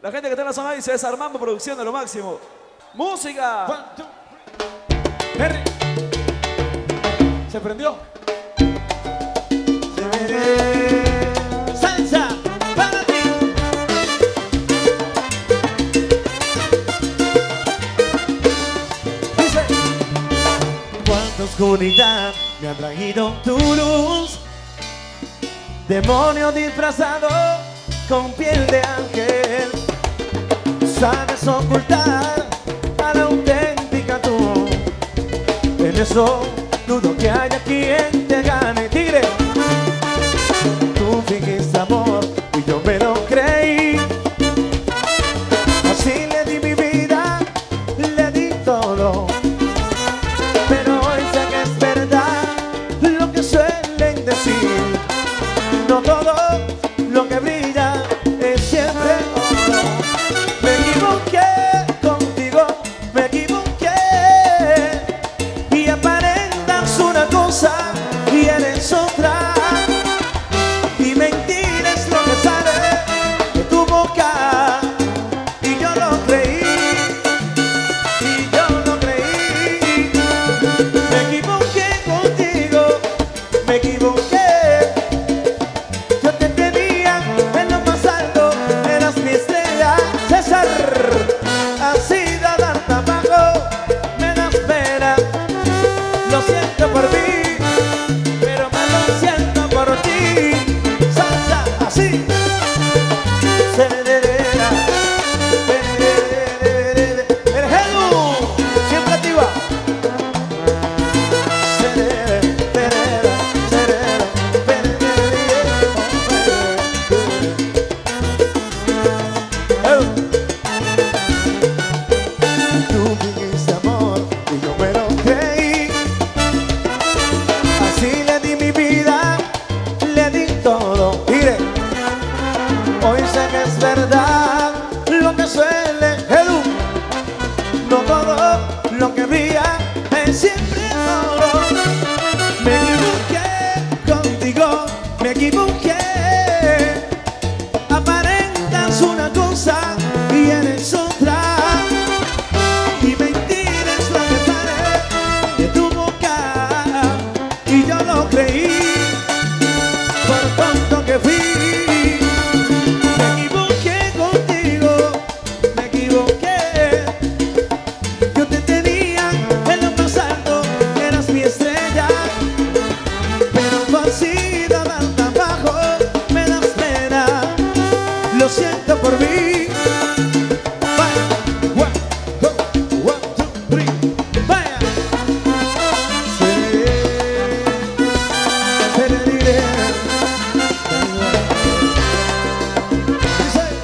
La gente que está en la zona dice Desarmando Producción de lo máximo. ¡Música! 1, 2, 3. Henry. Se prendió. Salsa para ti. Dice: cuánta oscuridad me ha traído tu luz, demonio disfrazado con piel de ángel. Sabes ocultar a la auténtica tú. En eso dudo que haya quien te gane. Tigre, tú fingiste amor y yo me lo creí. Así le di mi vida, le di todo. Pero hoy sé que es verdad lo que suelen decir. No todo lo que brilla es siempre oro. Me equivoqué contigo, me equivoqué. Y aparentas una cosa y eres otra. Y mentira es lo que sale de tu boca. Y yo lo creí, y yo lo creí. Me equivoqué contigo, me equivoqué. Yo te tenía en lo más alto, eras mi estrella. César, así de dar tabaco, me das pena. Lo siento por mí, pero me lo siento por ti. Salsa, así. Cererera, el Edu, siempre activa. Cererera, cererera, tú viniste amor y yo me lo creí. Así le di mi vida, le di todo. Mire, hoy sé que es verdad lo que suele Edu. No todo lo que brilla es siempre oro. Me equivoqué contigo, me equivoqué. Aparentas una cosa y eres otra. Y mentira es lo que sale de tu boca. Y yo lo creí, por tonto que fui. Me equivoqué contigo, me equivoqué. Yo te tenía en lo más alto, eras mi estrella. Pero tú has sido tan bajo, me das pena. Lo siento por mí. Vaya, 1, 2, 3. Vaya. Se le diré. Dice: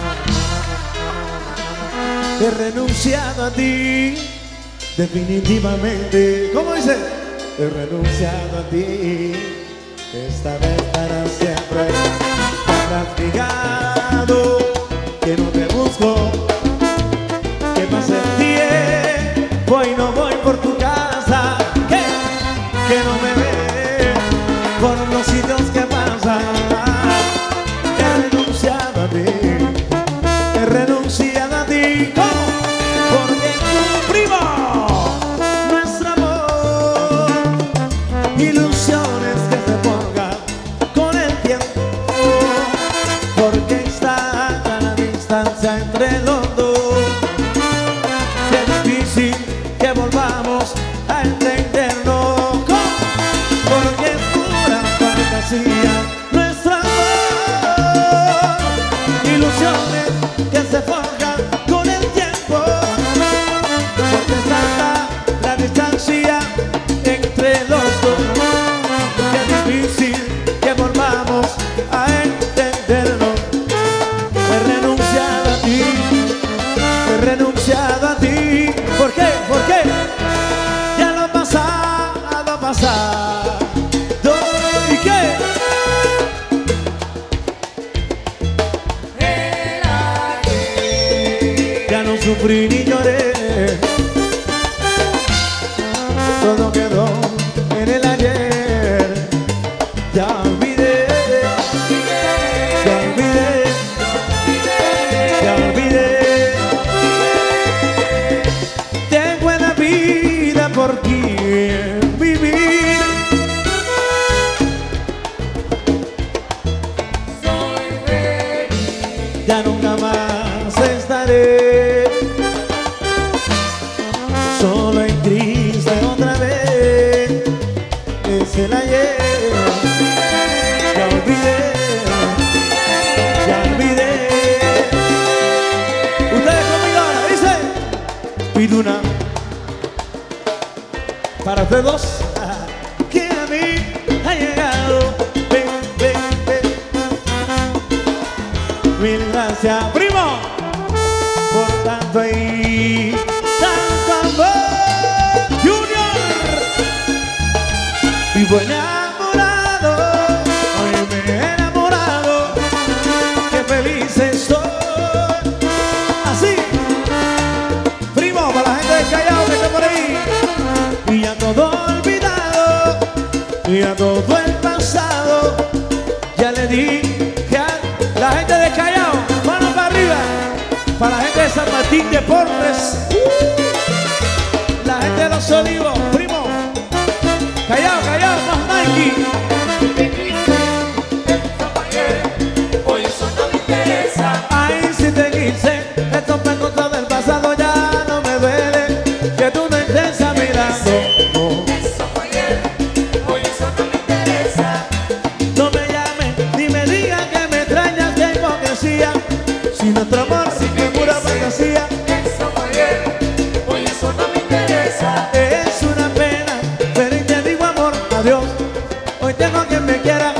he renunciado a ti, definitivamente. ¿Cómo dice? He renunciado a ti, esta vez para siempre. Habrás fijado que no te busco, que pase el tiempo y no voy por tu casa. ¿Qué? Que no me ve por los sitios que pasan. He renunciado a ti, he renunciado a ti. ¿Cómo? Porque cumplimos nuestro amor. Ilusiones que se pongan con el tiempo. Porque está la distancia entre los dos. Qué difícil que volvamos a entendernos. ¿Cómo? Porque es pura fantasía nuestro amor. Ilusiones que se forjan con el tiempo. Porque está la distancia entre los dos. Qué difícil que volvamos a entendernos. He renunciado a ti, he renunciado a ti. ¿Por qué? ¿Por qué? Ya lo pasado, pasado. ¿Y qué? Ya no sufrí ni lloré. Todo quedó en el ayer. Ya olvidé, ya olvidé, ya olvidé. ya nunca más estaré solo y triste otra vez. Es el ayer, ya olvidé, ya olvidé. Ustedes conmigo ahora, dice. Pido una para ustedes dos que a mí ha llegado. Ven, ven, ven. Mil gracias, primo, por tanto y tanto amor. Junior, vivo enamorado, hoy me he enamorado, qué feliz estoy. Así, primo, para la gente del Callao que está por ahí. Y ya todo olvidado, y ya todo el pasado, ya le dije a la gente de Callao, manos para arriba, para la gente de San Martín Deportes, la gente de Los Olivos, primo, Callao, Callao, más Nike. Hoy eso no me interesa. Ay, si te quise, estos pecos del pasado ya no me duele, que tú no estés a mi lado. Eso fue ayer. Hoy eso no me interesa. No me llames ni me digas que me extrañas de hipocresía, si nuestro amor es pura fantasía. Eso fue ayer. Hoy eso no me interesa. Es una pena, pero y te digo amor, adiós. Hoy tengo quien me quiera.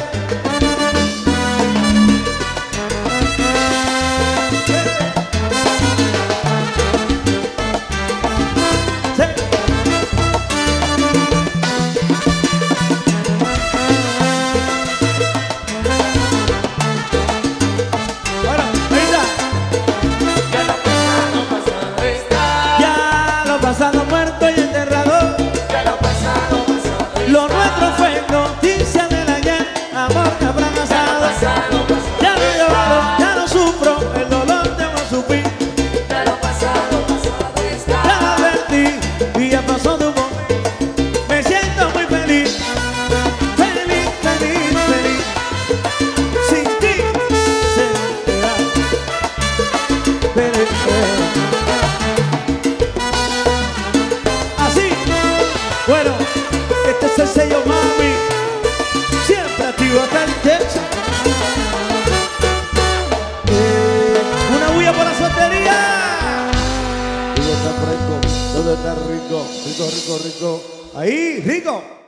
Sí. Bueno, ahí está. Ya lo pasado está. Ya lo pasado muerto y enterrado. Ya lo pasado está. Lo nuestro fue noticia del ayer, amor que habrá pasado. Ya no lloro, ya no sufro, el dolor tengo a sufrir. Ya lo pasado está. Ya lo advertí y ya pasó de un momento. Me siento muy feliz, feliz, feliz, feliz. Sin ti será feliz. Así, bueno, este es el sello mami, siempre activo hasta el techo. Una bulla por la soltería. Todo está fresco, todo está rico, rico, rico, rico. Ahí, rico.